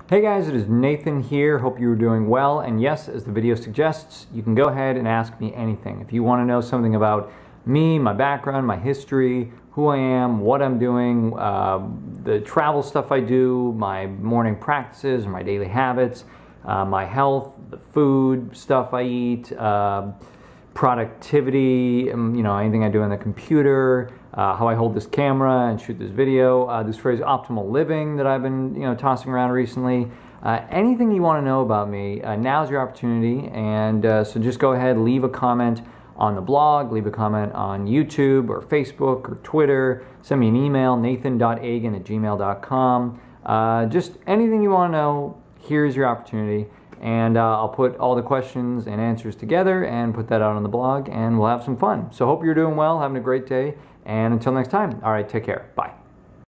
Hey guys, it is Nathan here. Hope you're doing well. And yes, as the video suggests, you can go ahead and ask me anything. If you want to know something about me, my background, my history, who I am, what I'm doing, the travel stuff I do, my morning practices or my daily habits, my health, the food stuff I eat, productivity, anything I do on the computer, how I hold this camera and shoot this video, this phrase optimal living that I've been tossing around recently. Anything you want to know about me, now's your opportunity. And so just go ahead, leave a comment on the blog, leave a comment on YouTube or Facebook or Twitter, send me an email, nathan.agan@gmail.com. Just anything you want to know, here's your opportunity. And I'll put all the questions and answers together and put that out on the blog, and we'll have some fun. So hope you're doing well, having a great day, and until next time, all right, take care. Bye.